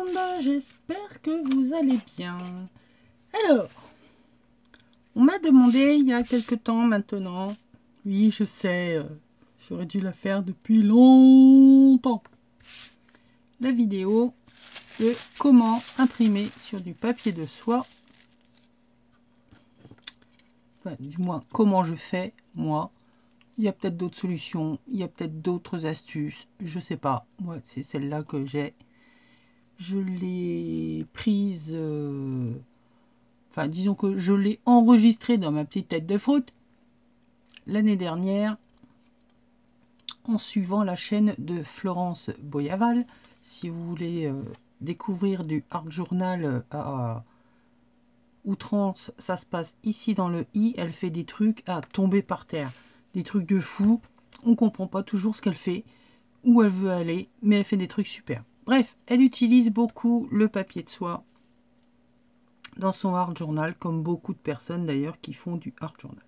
monde, j'espère que vous allez bien. Alors, on m'a demandé il y a quelque temps maintenant, oui je sais, j'aurais dû la faire depuis longtemps, la vidéo de comment imprimer sur du papier de soie, enfin, du moins comment je fais moi. Il y a peut-être d'autres solutions, il y a peut-être d'autres astuces, je sais pas. Moi, c'est celle-là que j'ai. Je l'ai prise, enfin disons que je l'ai enregistrée dans ma petite tête de fruit l'année dernière en suivant la chaîne de Florence Boyaval. Si vous voulez découvrir du art journal à outrance, ça se passe ici dans le i. Elle fait des trucs à tomber par terre, des trucs de fou. On comprend pas toujours ce qu'elle fait, où elle veut aller, mais elle fait des trucs super. Bref, elle utilise beaucoup le papier de soie dans son art journal, comme beaucoup de personnes d'ailleurs qui font du art journal.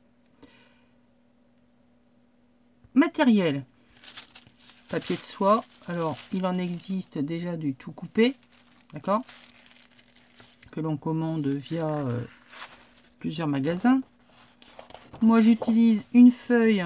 Matériel, papier de soie. Alors, il en existe déjà du tout coupé, d'accord, que l'on commande via plusieurs magasins. Moi, j'utilise une feuille,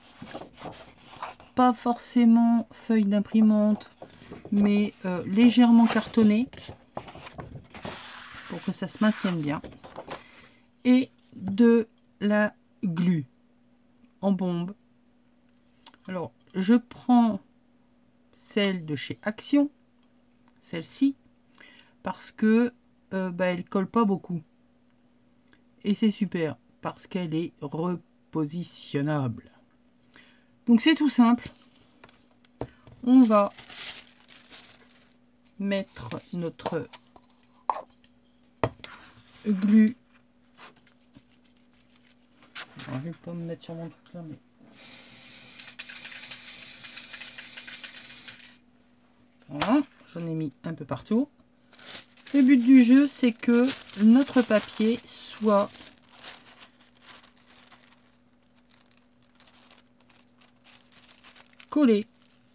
pas forcément feuille d'imprimante, mais légèrement cartonnée, pour que ça se maintienne bien. Et de la glu en bombe. Alors, je prends celle de chez Action, celle-ci, parce que elle colle pas beaucoup. Et c'est super, parce qu'elle est repositionnable. Donc c'est tout simple. On va mettre notre glu. Alors, je vais pas me mettre sur mon truc là, mais... Voilà, j'en ai mis un peu partout. Le but du jeu, c'est que notre papier soit collé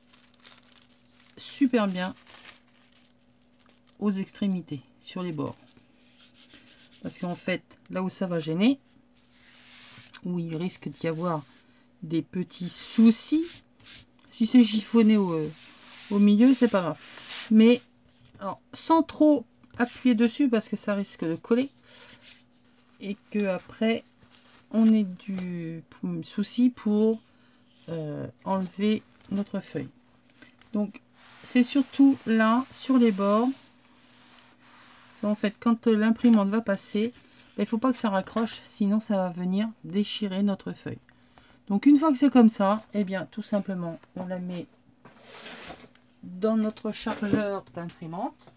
super bien aux extrémités, sur les bords. Parce qu'en fait, là où ça va gêner, où il risque d'y avoir des petits soucis, si c'est chiffonné au milieu, c'est pas grave. Mais alors, sans trop appuyer dessus, parce que ça risque de coller. Et que après, on ait du souci pour enlever notre feuille. Donc, c'est surtout là, sur les bords. En fait, quand l'imprimante va passer, il ne faut pas que ça raccroche, sinon ça va venir déchirer notre feuille. Donc une fois que c'est comme ça, eh bien tout simplement, on la met dans notre chargeur d'imprimante.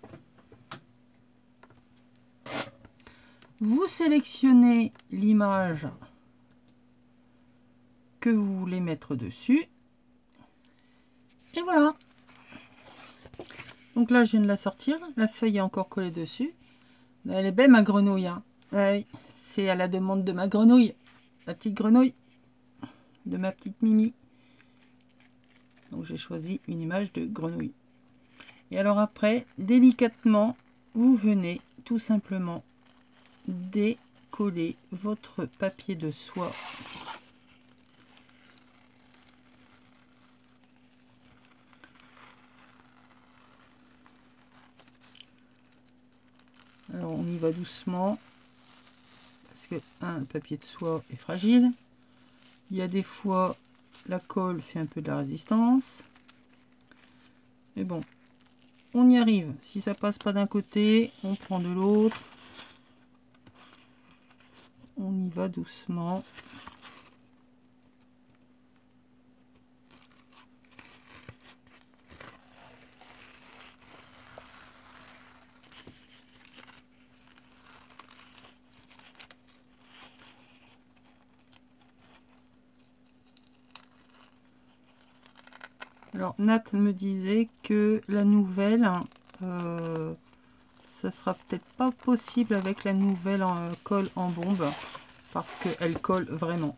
Vous sélectionnez l'image que vous voulez mettre dessus. Et voilà. Donc là, je viens de la sortir. La feuille est encore collée dessus. Elle est belle, ma grenouille. Hein. C'est à la demande de ma grenouille. La petite grenouille. De ma petite Mimi. Donc j'ai choisi une image de grenouille. Et alors après, délicatement, vous venez tout simplement décoller votre papier de soie. Alors on y va doucement. Parce que le papier de soie est fragile. Il y a des fois, la colle fait un peu de la résistance. Mais bon, on y arrive. Si ça passe pas d'un côté, on prend de l'autre. On y va doucement. Alors Nat me disait que la nouvelle, ça sera peut-être pas possible avec la nouvelle colle en bombe, parce qu'elle colle vraiment.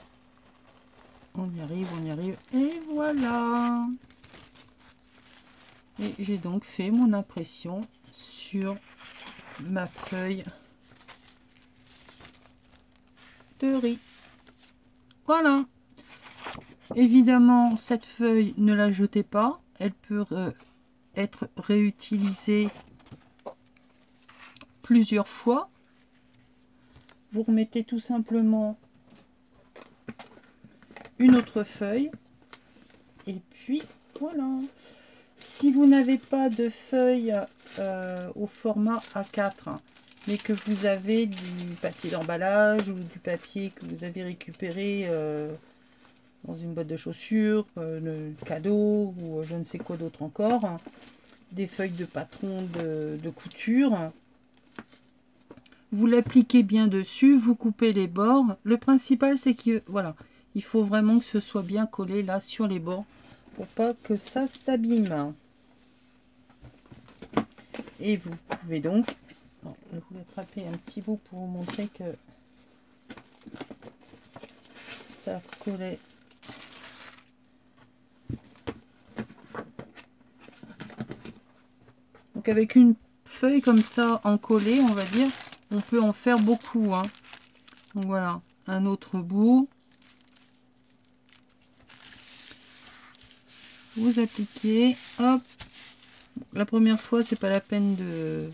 On y arrive, et voilà. Et j'ai donc fait mon impression sur ma feuille de riz. Voilà. Évidemment, cette feuille, ne la jetez pas. Elle peut être réutilisée plusieurs fois. Vous remettez tout simplement une autre feuille. Et puis, voilà. Si vous n'avez pas de feuille au format A4, mais que vous avez du papier d'emballage ou du papier que vous avez récupéré dans une boîte de chaussures, le cadeau ou je ne sais quoi d'autre encore, des feuilles de patron de couture, vous l'appliquez bien dessus, vous coupez les bords. Le principal, c'est que voilà, il faut vraiment que ce soit bien collé là sur les bords pour pas que ça s'abîme. Et vous pouvez donc, je vais attraper un petit bout pour vous montrer que ça collait. Donc avec une feuille comme ça en collé, on va dire, on peut en faire beaucoup, hein. Donc voilà, un autre bout. Vous appliquez, hop. La première fois, c'est pas la peine de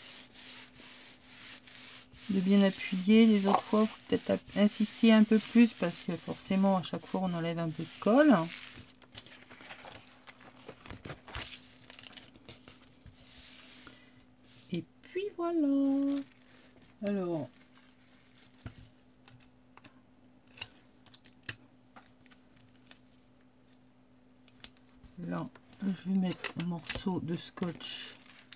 bien appuyer. Les autres fois, faut peut-être insister un peu plus parce que forcément, à chaque fois, on enlève un peu de colle. Et puis voilà. Alors, là, je vais mettre un morceau de scotch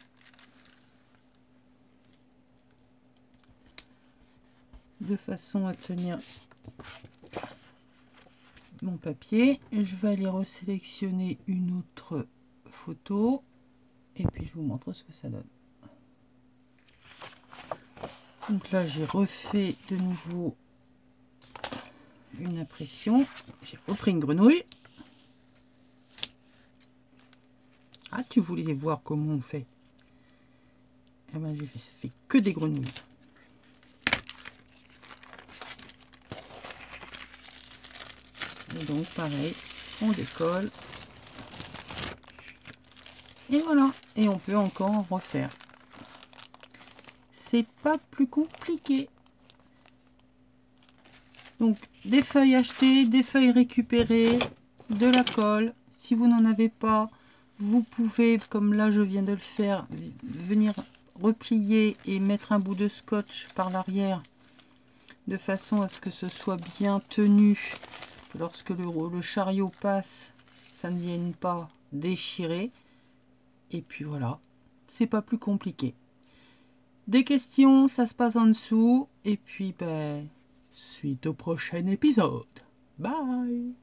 de façon à tenir mon papier. Je vais aller resélectionner une autre photo et puis je vous montre ce que ça donne. Donc là, j'ai refait de nouveau une impression. J'ai repris une grenouille. Ah, tu voulais voir comment on fait? Eh ben, j'ai fait que des grenouilles. Et donc, pareil, on décolle. Et voilà. Et on peut encore en refaire. C'est pas plus compliqué. Donc, des feuilles achetées, des feuilles récupérées, de la colle. Si vous n'en avez pas, vous pouvez, comme là je viens de le faire, venir replier et mettre un bout de scotch par l'arrière de façon à ce que ce soit bien tenu, que lorsque le chariot passe, ça ne vienne pas déchirer. Et puis voilà, c'est pas plus compliqué. Des questions, ça se passe en dessous. Et puis, ben, suite au prochain épisode. Bye!